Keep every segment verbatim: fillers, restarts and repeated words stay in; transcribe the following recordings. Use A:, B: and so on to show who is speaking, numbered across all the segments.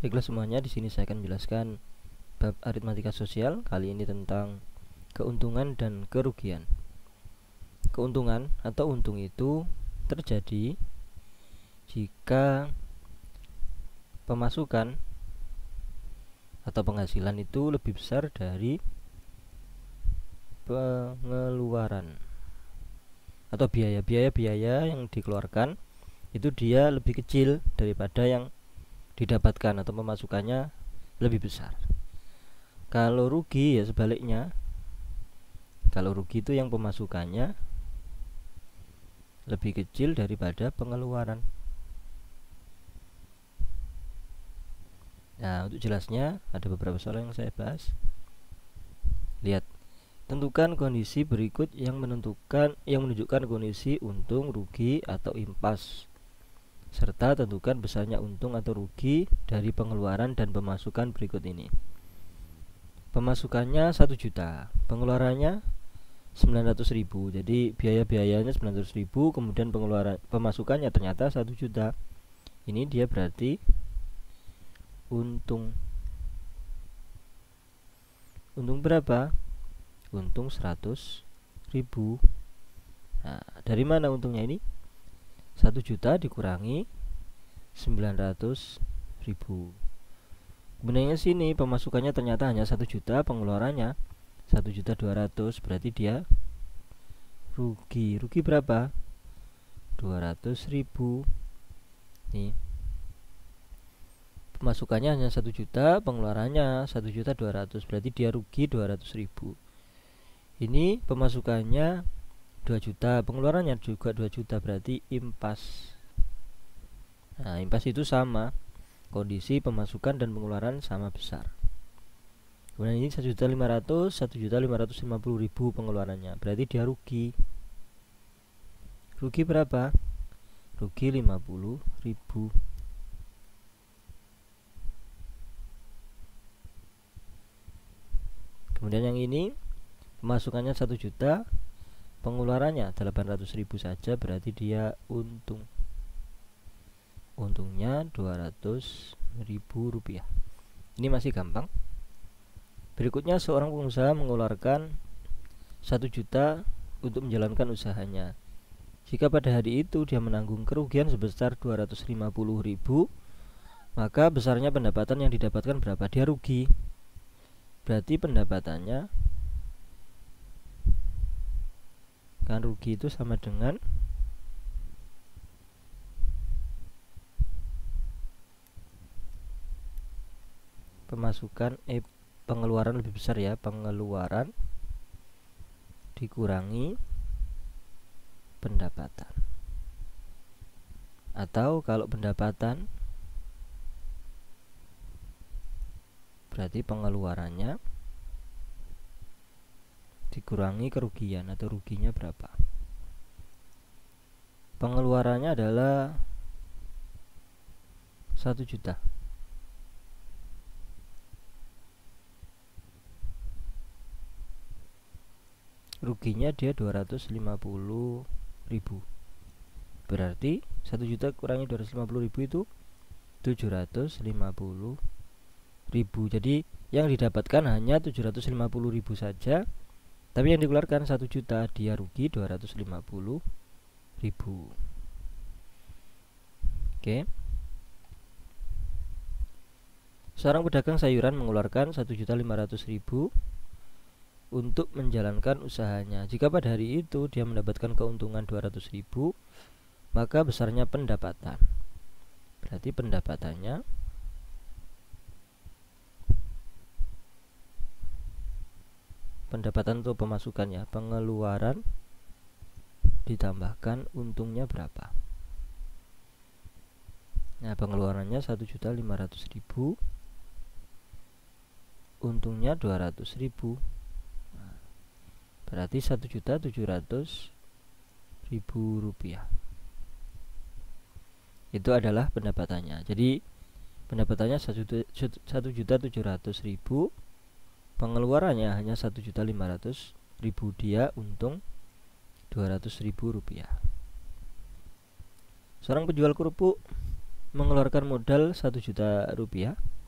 A: Baiklah semuanya, di sini saya akan menjelaskan bab aritmatika sosial, kali ini tentang keuntungan dan kerugian. Keuntungan atau untung itu terjadi jika pemasukan atau penghasilan itu lebih besar dari pengeluaran atau biaya-biaya-biaya yang dikeluarkan itu dia lebih kecil daripada yang didapatkan atau pemasukannya lebih besar. Kalau rugi ya sebaliknya. Kalau rugi itu yang pemasukannya lebih kecil daripada pengeluaran. Nah, untuk jelasnya ada beberapa soal yang saya bahas. Lihat, tentukan kondisi berikut yang menentukan yang menunjukkan kondisi untung, rugi atau impas, serta tentukan besarnya untung atau rugi dari pengeluaran dan pemasukan berikut ini. Pemasukannya satu juta, pengeluarannya sembilan ratus ribu. Jadi biaya-biayanya sembilan ratus ribu, kemudian pengeluaran pemasukannya ternyata satu juta. Ini dia berarti untung. Untung berapa? Untung seratus ribu. Nah, dari mana untungnya ini? satu juta dikurangi sembilan ratus ribu. Kemudian sini pemasukannya ternyata hanya satu juta, pengeluarannya satu juta dua ratus, berarti dia rugi. Rugi berapa? dua ratus ribu. Nih. Pemasukannya hanya satu juta, pengeluarannya satu juta dua ratus, berarti dia rugi dua ratus ribu. Ini pemasukannya dua juta, pengeluarannya juga dua juta, berarti impas. Nah, impas itu sama, kondisi pemasukan dan pengeluaran sama besar. Kemudian ini satu juta lima ratus, satu juta lima ratus lima puluh ribu pengeluarannya, berarti dia rugi. Rugi berapa? Rugi lima puluh ribu. Kemudian yang ini pemasukannya satu juta, pengeluarannya delapan ratus ribu saja, berarti dia untung. Untungnya dua ratus ribu rupiah. Ini masih gampang. Berikutnya, seorang pengusaha mengeluarkan satu juta untuk menjalankan usahanya. Jika pada hari itu dia menanggung kerugian sebesar dua ratus lima puluh ribu, maka besarnya pendapatan yang didapatkan berapa? Dia rugi. Berarti pendapatannya kan rugi itu sama dengan pemasukan eh pengeluaran lebih besar ya, pengeluaran dikurangi pendapatan. Atau kalau pendapatan berarti pengeluarannya dikurangi kerugian, atau ruginya berapa. Pengeluarannya adalah satu juta. Ruginya dia dua ratus lima puluh ribu. Berarti satu juta kurangi dua ratus lima puluh ribu itu tujuh ratus lima puluh ribu. Jadi yang didapatkan hanya tujuh ratus lima puluh ribu saja, tapi yang dikeluarkan satu juta, dia rugi dua ratus lima puluh ribu. Oke. Seorang pedagang sayuran mengeluarkan satu juta lima ratus ribu untuk menjalankan usahanya. Jika pada hari itu dia mendapatkan keuntungan dua ratus ribu, maka besarnya pendapatan. Berarti pendapatannya pendapatan untuk pemasukannya, pengeluaran ditambahkan untungnya berapa. Nah, pengeluarannya satu juta lima ratus ribu, untungnya dua ratus ribu. Nah, berarti satu juta tujuh ratus ribu rupiah. Itu adalah pendapatannya. Jadi pendapatannya satu juta tujuh ratus ribu, pengeluarannya hanya satu juta lima ratus ribu, dia untung dua ratus ribu rupiah. Seorang penjual kerupuk mengeluarkan modal satu juta rupiah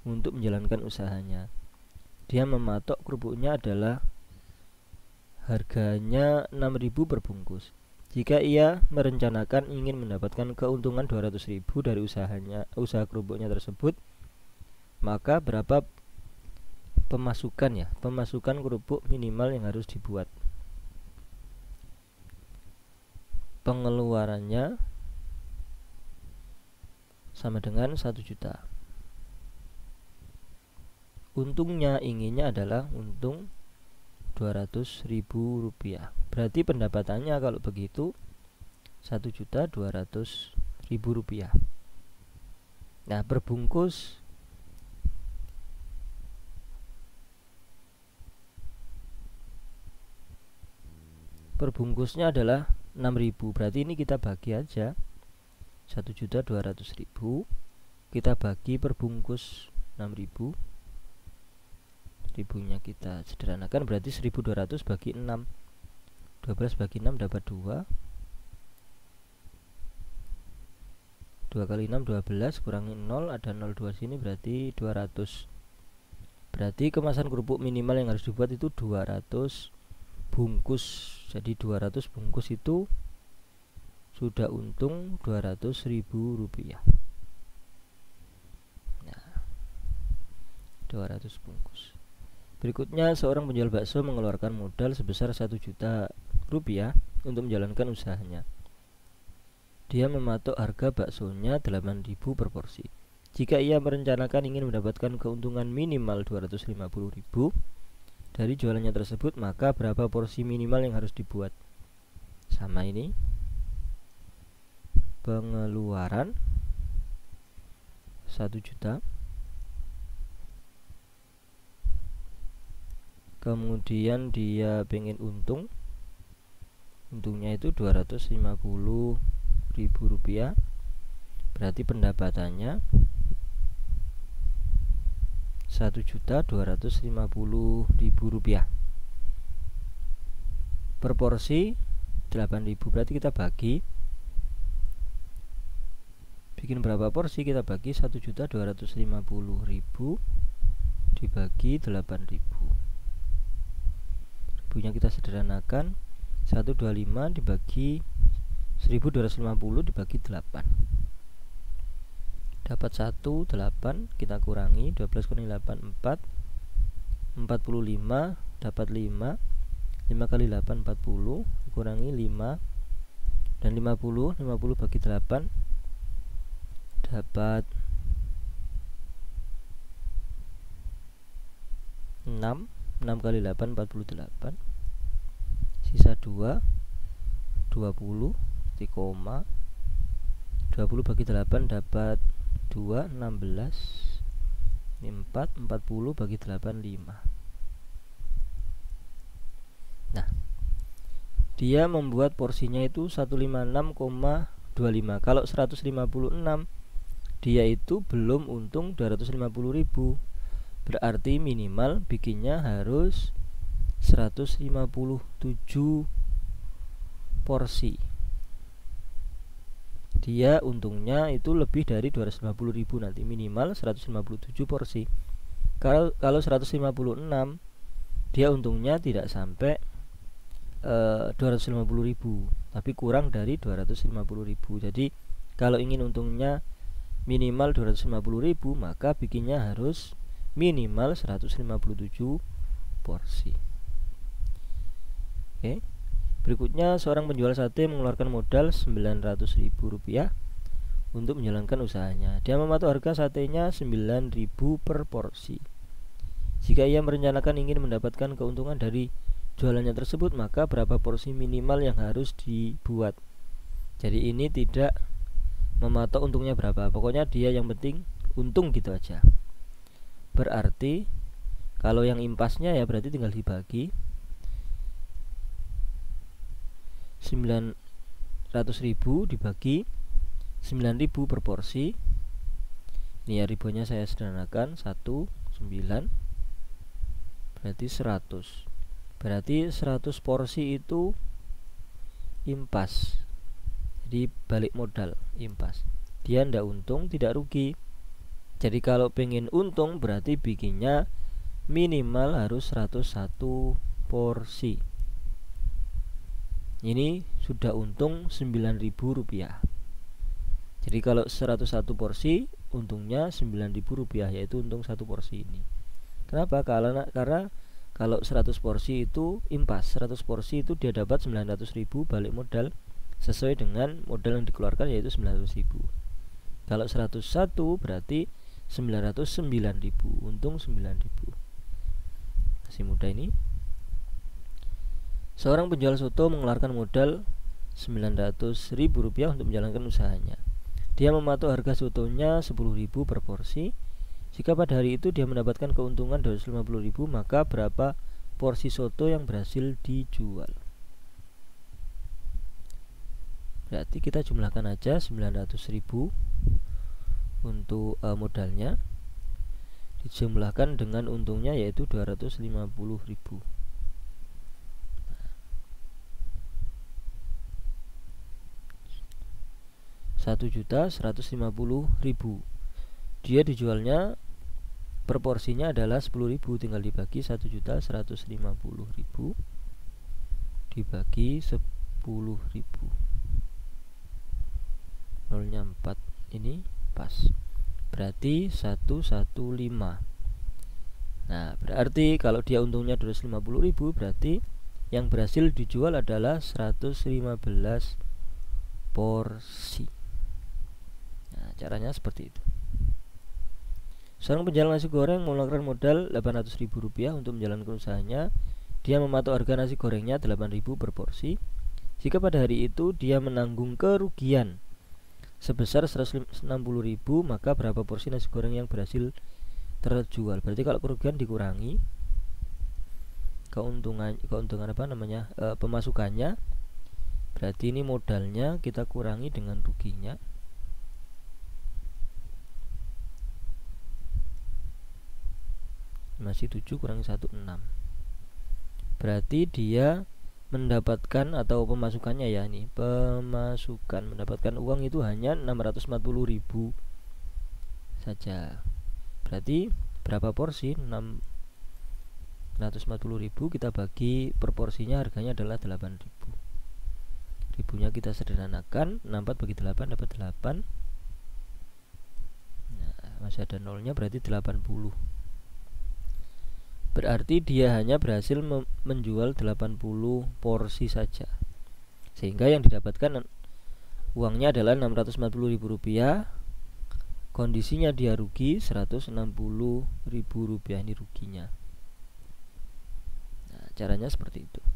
A: untuk menjalankan usahanya. Dia mematok kerupuknya adalah harganya enam ribu per bungkus. Jika ia merencanakan ingin mendapatkan keuntungan dua ratus ribu dari usahanya, usaha kerupuknya tersebut, maka berapa pemasukan ya, pemasukan kerupuk minimal yang harus dibuat? Pengeluarannya sama dengan satu juta. Untungnya inginnya adalah untung dua ratus ribu rupiah. Berarti pendapatannya kalau begitu satu juta dua ratus ribu rupiah. Nah, per bungkus per bungkusnya adalah enam ribu. Berarti ini kita bagi aja satu juta dua ratus ribu, kita bagi per bungkus enam ribu. Ribunya kita sederhanakan, berarti seribu dua ratus bagi enam, dua belas bagi enam dapat dua, dua kali enam dua belas, kurangi nol, ada nol dua sini, berarti dua ratus. Berarti kemasan kerupuk minimal yang harus dibuat itu dua ratus bungkus. Jadi dua ratus bungkus itu sudah untung dua ratus ribu rupiah. Nah, dua ratus bungkus. Berikutnya, seorang penjual bakso mengeluarkan modal sebesar satu juta rupiah untuk menjalankan usahanya. Dia mematok harga baksonya delapan ribu per porsi. Jika ia merencanakan ingin mendapatkan keuntungan minimal dua ratus lima puluh ribu dari jualannya tersebut, maka berapa porsi minimal yang harus dibuat? Sama ini. Pengeluaran satu juta. Kemudian dia pengen untung, untungnya itu dua ratus lima puluh ribu rupiah. Berarti pendapatannya satu juta dua ratus lima puluh ribu rupiah. Per porsi delapan ribu, berarti kita bagi, bikin berapa porsi, kita bagi satu juta dua ratus lima puluh ribu dibagi delapan ribu. Ribunya kita sederhanakan, seratus dua puluh lima dibagi seribu dua ratus lima puluh dibagi delapan, dapat satu, delapan, kita kurangi, dua belas kurangi delapan, empat, empat puluh lima, dapat lima, lima kali delapan, empat puluh, kurangi lima, dan lima puluh, lima puluh bagi delapan, dapat enam, enam kali delapan, empat puluh delapan, sisa dua, dua puluh, di koma, dua puluh bagi delapan dapat dua, enam belas, ini empat, empat puluh bagi delapan, lima. Nah, dia membuat porsinya itu seratus lima puluh enam koma dua puluh lima. Kalau seratus lima puluh enam, dia itu belum untung dua ratus lima puluh ribu. Berarti minimal bikinnya harus seratus lima puluh tujuh porsi. Dia untungnya itu lebih dari dua ratus lima puluh ribu, nanti minimal seratus lima puluh tujuh porsi. Kalau kalau seratus lima puluh enam, dia untungnya tidak sampai uh, dua ratus lima puluh ribu, tapi kurang dari dua ratus lima puluh ribu. Jadi kalau ingin untungnya minimal dua ratus lima puluh ribu, maka bikinnya harus minimal seratus lima puluh tujuh porsi. Oke. Berikutnya, seorang penjual sate mengeluarkan modal sembilan ratus ribu rupiah untuk menjalankan usahanya. Dia mematok harga satenya sembilan ribu per porsi. Jika ia merencanakan ingin mendapatkan keuntungan dari jualannya tersebut, maka berapa porsi minimal yang harus dibuat? Jadi ini tidak mematok untungnya berapa, pokoknya dia yang penting untung gitu aja. Berarti kalau yang impasnya ya berarti tinggal dibagi sembilan ratus ribu dibagi sembilan ribu per porsi. Ini ya ribunya saya sederhanakan, satu, sembilan, berarti seratus. Berarti seratus porsi itu impas. Jadi balik modal impas. Dia ndak untung, tidak rugi. Jadi kalau pengen untung berarti bikinnya minimal harus seratus satu porsi. Ini sudah untung sembilan ribu rupiah. Jadi kalau seratus satu porsi untungnya sembilan ribu rupiah, yaitu untung satu porsi ini. Kenapa? Karena karena kalau seratus porsi itu impas, seratus porsi itu dia dapat sembilan ratus ribu balik modal sesuai dengan modal yang dikeluarkan, yaitu sembilan ratus ribu. Kalau seratus satu berarti sembilan ratus sembilan ribu, untung sembilan ribu. Masih mudah ini. Seorang penjual soto mengeluarkan modal sembilan ratus ribu rupiah untuk menjalankan usahanya. Dia mematok harga sotonya sepuluh ribu per porsi. Jika pada hari itu dia mendapatkan keuntungan dua ratus lima puluh ribu, maka berapa porsi soto yang berhasil dijual? Berarti kita jumlahkan aja sembilan ratus ribu untuk uh, modalnya dijumlahkan dengan untungnya, yaitu dua ratus lima puluh ribu. satu juta seratus lima puluh ribu. Dia dijualnya per porsinya adalah sepuluh ribu, tinggal dibagi satu juta seratus lima puluh ribu dibagi sepuluh ribu. Nolnya empat, ini pas. Berarti seratus lima belas. Nah, berarti kalau dia untungnya dua ratus lima puluh ribu, berarti yang berhasil dijual adalah seratus lima belas porsi. Nah, caranya seperti itu. Seorang penjual nasi goreng mengeluarkan modal delapan ratus ribu rupiah untuk menjalankan usahanya. Dia mematok harga nasi gorengnya delapan ribu per porsi. Jika pada hari itu dia menanggung kerugian sebesar seratus enam puluh ribu, maka berapa porsi nasi goreng yang berhasil terjual? Berarti kalau kerugian dikurangi keuntungan keuntungan apa namanya e, pemasukannya, berarti ini modalnya kita kurangi dengan ruginya. Masih tujuh kurangi satu, enam. Berarti dia mendapatkan atau pemasukannya ya nih, pemasukan mendapatkan uang itu hanya enam ratus empat puluh ribu saja. Berarti berapa porsi? enam ratus empat puluh ribu kita bagi per porsinya, harganya adalah delapan ribu. Ribunya kita sederhanakan, enam puluh empat bagi delapan dapat delapan. Nah, masih ada nolnya, berarti delapan puluh. Berarti dia hanya berhasil menjual delapan puluh porsi saja, sehingga yang didapatkan uangnya adalah enam ratus empat puluh ribu rupiah. Kondisinya dia rugi seratus enam puluh ribu rupiah, ini ruginya. Nah, caranya seperti itu.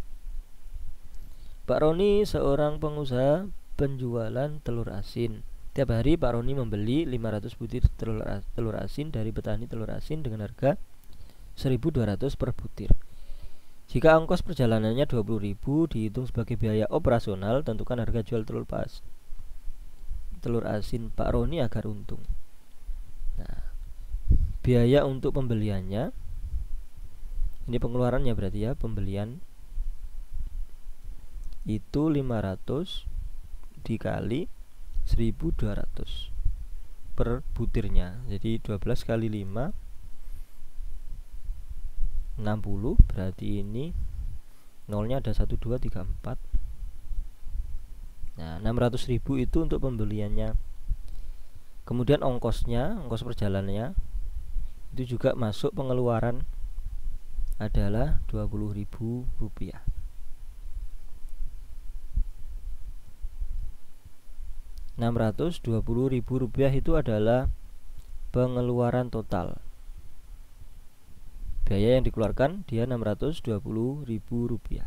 A: Pak Roni seorang pengusaha penjualan telur asin. Tiap hari Pak Roni membeli lima ratus butir telur, telur asin dari petani telur asin dengan harga seribu dua ratus per butir. Jika ongkos perjalanannya dua puluh ribu dihitung sebagai biaya operasional, tentukan harga jual telur pas telur asin Pak Roni agar untung. Nah, biaya untuk pembeliannya, ini pengeluarannya berarti ya, pembelian itu lima ratus dikali seribu dua ratus per butirnya. Jadi dua belas kali lima, enam puluh, berarti ini nolnya ada satu, dua, tiga, empat. Nah, enam ratus ribu itu untuk pembeliannya. Kemudian ongkosnya, ongkos perjalanannya itu juga masuk pengeluaran, adalah dua puluh ribu rupiah. enam ratus dua puluh ribu rupiah itu adalah pengeluaran total. Biaya yang dikeluarkan dia enam ratus dua puluh ribu rupiah.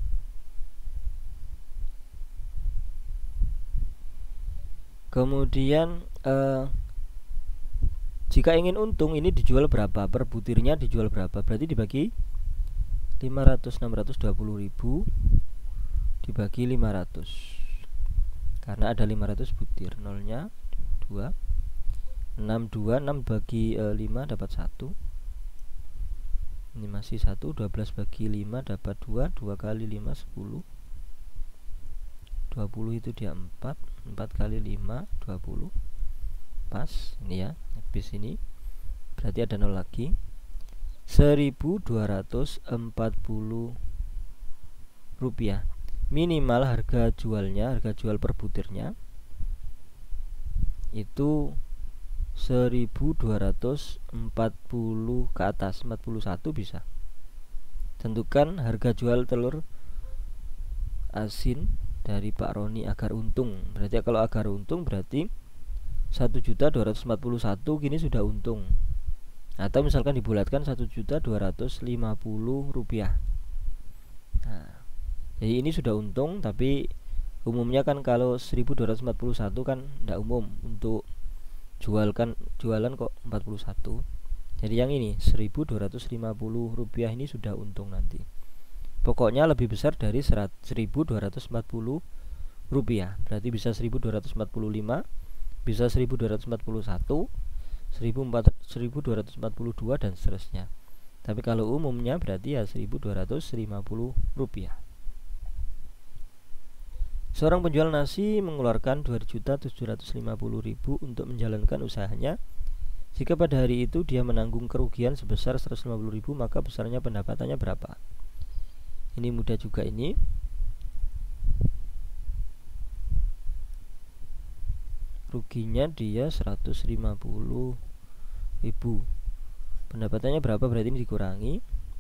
A: Kemudian eh, jika ingin untung, ini dijual berapa? Per butirnya dijual berapa? Berarti dibagi lima ratus, enam ratus dua puluh ribu dibagi lima ratus. Karena ada lima ratus butir, nolnya dua. enam, dua, enam bagi e, lima dapat satu. Ini masih satu. Dua belas bagi lima dapat dua. Dua kali lima sepuluh. Dua puluh itu dia empat. Empat kali lima dua puluh. pas ini ya, habis ini berarti ada nol lagi. Seribu dua ratus empat puluh rupiah minimal harga jualnya, harga jual per butirnya itu seribu dua ratus empat puluh ke atas, empat puluh satu bisa. Tentukan harga jual telur asin dari Pak Roni agar untung. Berarti kalau agar untung berarti satu juta dua ratus empat puluh satu kini sudah untung. Atau misalkan dibulatkan satu juta dua ratus lima puluh rupiah. Nah, jadi ini sudah untung, tapi umumnya kan kalau seribu dua ratus empat puluh satu kan tidak umum untuk jualkan jualan kok empat puluh satu. Jadi yang ini seribu dua ratus lima puluh rupiah ini sudah untung nanti. Pokoknya lebih besar dari seribu dua ratus empat puluh rupiah. Berarti bisa seribu dua ratus empat puluh lima, bisa seribu dua ratus empat puluh satu, seribu dua ratus empat puluh dua dan seterusnya. Tapi kalau umumnya berarti ya seribu dua ratus lima puluh rupiah. Seorang penjual nasi mengeluarkan dua juta tujuh ratus lima puluh ribu untuk menjalankan usahanya. Jika pada hari itu dia menanggung kerugian sebesar seratus lima puluh ribu, maka besarnya pendapatannya berapa? Ini mudah juga ini. Ruginya dia seratus lima puluh ribu. Pendapatannya berapa? Berarti ini dikurangi.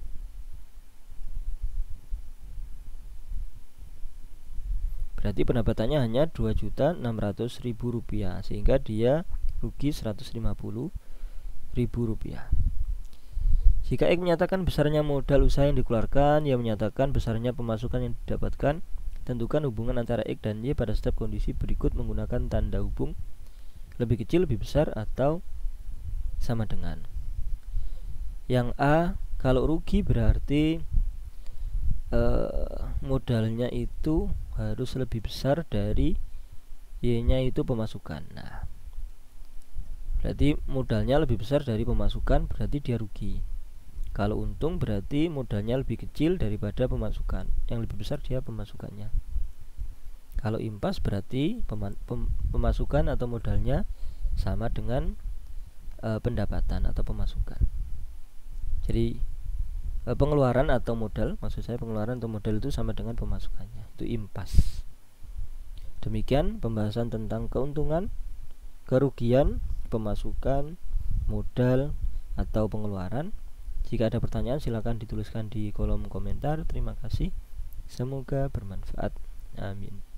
A: Berarti pendapatannya hanya dua juta enam ratus ribu rupiah, sehingga dia rugi seratus lima puluh ribu rupiah. Jika X menyatakan besarnya modal usaha yang dikeluarkan, Y menyatakan besarnya pemasukan yang didapatkan, tentukan hubungan antara X dan Y pada setiap kondisi berikut menggunakan tanda hubung lebih kecil, lebih besar, atau sama dengan. Yang A, kalau rugi berarti eh, modalnya itu harus lebih besar dari Y-nya itu pemasukan. Nah, berarti modalnya lebih besar dari pemasukan, berarti dia rugi. Kalau untung berarti modalnya lebih kecil daripada pemasukan, yang lebih besar dia pemasukannya. Kalau impas berarti pem pemasukan atau modalnya sama dengan e, pendapatan atau pemasukan. Jadi e, pengeluaran atau modal, maksud saya pengeluaran atau modal itu sama dengan pemasukannya. Itu impas. Demikian pembahasan tentang keuntungan, kerugian, pemasukan, modal, atau pengeluaran. Jika ada pertanyaan silakan dituliskan di kolom komentar. Terima kasih. Semoga bermanfaat. Amin.